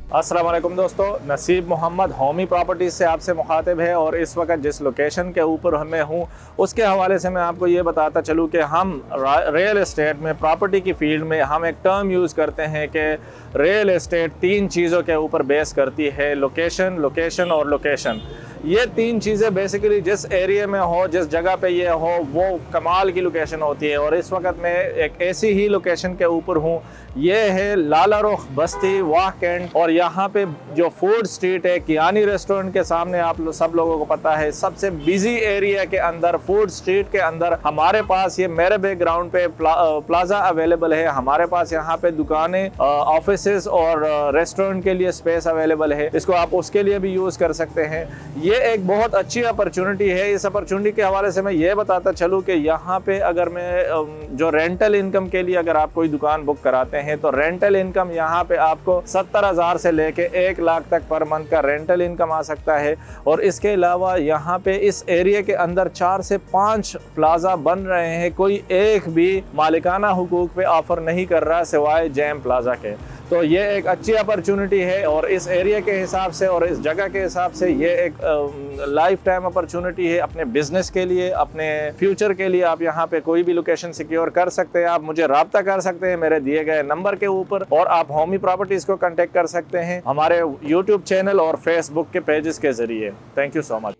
अस्सलाम वालेकुम दोस्तों, नसीब मोहम्मद होमी प्रॉपर्टीज़ से आपसे मुखातिब है। और इस वक्त जिस लोकेशन के ऊपर मैं हूँ उसके हवाले से मैं आपको ये बताता चलूँ कि हम रियल एस्टेट में, प्रॉपर्टी की फील्ड में हम एक टर्म यूज़ करते हैं कि रियल एस्टेट तीन चीज़ों के ऊपर बेस करती है: लोकेशन, लोकेशन और लोकेशन। ये तीन चीज़ें बेसिकली जिस एरिया में हो, जिस जगह पे ये हो, वो कमाल की लोकेशन होती है। और इस वक्त मैं एक ऐसी ही लोकेशन के ऊपर हूँ, ये है लाला रुख बस्ती वाह कैंट। और यहाँ पे जो फूड स्ट्रीट है, कियानी रेस्टोरेंट के सामने, आप सब लोगों को पता है, सबसे बिजी एरिया के अंदर, फूड स्ट्रीट के अंदर हमारे पास ये मेरे बैकग्राउंड पे प्लाजा अवेलेबल है। हमारे पास यहाँ पे दुकानें, ऑफिसेज और रेस्टोरेंट के लिए स्पेस अवेलेबल है। इसको आप उसके लिए भी यूज़ कर सकते हैं। ये एक बहुत अच्छी अपॉर्चुनिटी है। इस अपॉर्चुनिटी के हवाले से मैं ये बताता चलूँ कि यहाँ पे अगर मैं जो रेंटल इनकम के लिए अगर आप कोई दुकान बुक कराते हैं तो रेंटल इनकम यहाँ पे आपको 70,000 से लेके 1 लाख तक पर मंथ का रेंटल इनकम आ सकता है। और इसके अलावा यहाँ पे इस एरिया के अंदर 4 से 5 प्लाजा बन रहे हैं। कोई एक भी मालिकाना हुकूक पे ऑफर नहीं कर रहा सिवाय जैम प्लाजा के। तो ये एक अच्छी अपॉर्चुनिटी है और इस एरिया के हिसाब से और इस जगह के हिसाब से ये एक लाइफ टाइम अपॉर्चुनिटी है। अपने बिजनेस के लिए, अपने फ्यूचर के लिए आप यहाँ पे कोई भी लोकेशन सिक्योर कर सकते हैं। आप मुझे राब्ता कर सकते हैं मेरे दिए गए नंबर के ऊपर, और आप होमी प्रॉपर्टीज को कांटेक्ट कर सकते हैं हमारे यूट्यूब चैनल और फेसबुक के पेजेस के जरिए। Thank you so much.